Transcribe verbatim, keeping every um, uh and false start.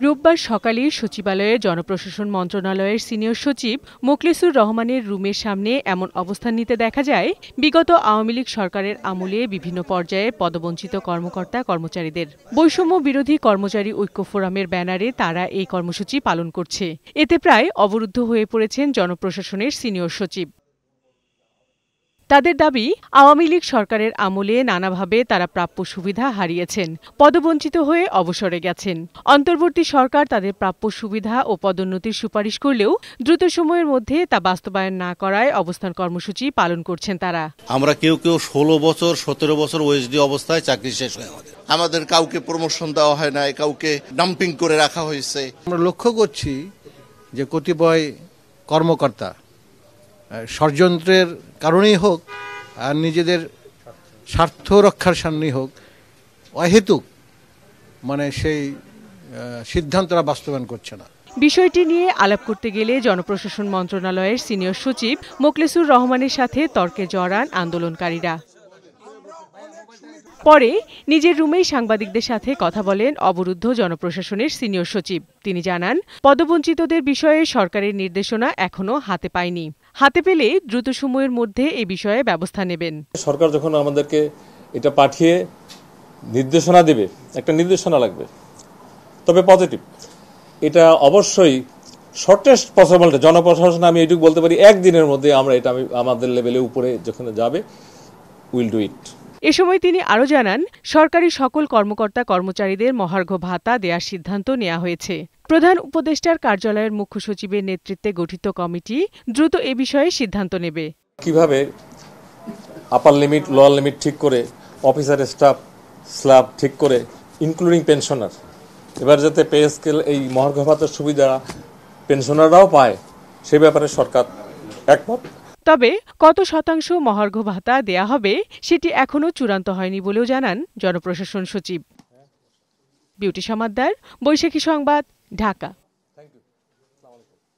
রোববার সকালে সচিবালয়ে জনপ্রশাসন মন্ত্রণালয়ের সিনিয়র সচিব মোখলেসুর রহমানের রুমের সামনে এমন অবস্থান নিতে দেখা যায় বিগত আওয়ামী লীগ সরকারের আমলে বিভিন্ন পর্যায়ে পদবঞ্চিত কর্মকর্তা কর্মচারীদের। বৈষম্য বিরোধী কর্মচারী ঐক্য ফোরামের ব্যানারে তারা এই কর্মসূচি পালন করছে। এতে প্রায় অবরুদ্ধ হয়ে পড়েছেন জনপ্রশাসনের সিনিয়র সচিব। তাদের দাবি, আওয়ামী লীগ সরকারের আমলে নানাভাবে তারা প্রাপ্য সুবিধা হারিয়েছেন, পদবঞ্চিত হয়ে অবসরে গেছেন। অন্তর্বর্তী সরকার তাদের প্রাপ্য সুবিধা ও পদোন্নতির সুপারিশ করলেও দ্রুত সময়ের মধ্যে তা বাস্তবায়ন না করায় অবস্থান কর্মসূচি পালন করছেন তারা। আমরা কেউ কেউ ষোলো বছর সতেরো বছর ওএসডি অবস্থায় চাকরি শেষ হয়ে আমাদের আমাদের কাউকে প্রমোশন দেওয়া হয় না, কাউকে ডাম্পিং করে রাখা হয়েছে। আমরা লক্ষ্য করছি যে কতিপয় কর্মকর্তা ষড়যন্ত্রের কারণেই হোক আর নিজেদের স্বার্থ রক্ষার সামনেই হোক অহেতুক মানে সেই সিদ্ধান্তটা বাস্তবায়ন করছে না। বিষয়টি নিয়ে আলাপ করতে গেলে জনপ্রশাসন মন্ত্রণালয়ের সিনিয়র সচিব মোখলেসুর রহমানের সাথে তর্কে জড়ান আন্দোলনকারীরা। পরে নিজের রুমেই সাংবাদিকদের সাথে কথা বলেন অবরুদ্ধ জনপ্রশাসনের সিনিয়র সচিব। তিনি জানান, পদবঞ্চিতদের বিষয়ে সরকারের নির্দেশনা এখনো হাতে পায়নি। হাতে পেলে দ্রুত সময়ের মধ্যে এই বিষয়ে ব্যবস্থা নেবেন। সরকার যখন আমাদেরকে এটা পাঠিয়ে নির্দেশনা দেবে, একটা নির্দেশনা লাগবে, তবে পজিটিভ। এটা অবশ্যই শর্টেস্ট পসিবল জনপ্রশাসন, আমি এটুকু বলতে পারি একদিনের মধ্যে আমরা এটা আমি আমাদের লেভেলে উপরে যেখানে যাবে উইল ডু ইট। এ সময় তিনি আরও জানান, সরকারি সকল কর্মকর্তা কর্মচারীদের মহার্ঘ ভাতা দেওয়ার সিদ্ধান্ত নেওয়া হয়েছে। প্রধান উপদেষ্টার কার্যালয়ের মুখ্য সচিবের নেতৃত্বে গঠিত কমিটি দ্রুত এ বিষয়ে সিদ্ধান্ত নেবে। কিভাবে আপার লিমিট লোয়ার লিমিট ঠিক করে, অফিসার স্টাফ স্ল্যাব ঠিক করে, ইনক্লুডিং পেনশনার, এবার যাতে পে স্কেল এই মহার্ঘ ভাতার সুবিধা পেনশনাররাও পায় সে ব্যাপারে সরকার একমত। তবে কত শতাংশ মহার্ঘ ভাতা দেয়া হবে সেটি এখনো চূড়ান্ত হয়নি বলেও জানান জনপ্রশাসন সচিব। বিউটি সমাদ্দার, বৈশাখী সংবাদ, ঢাকা।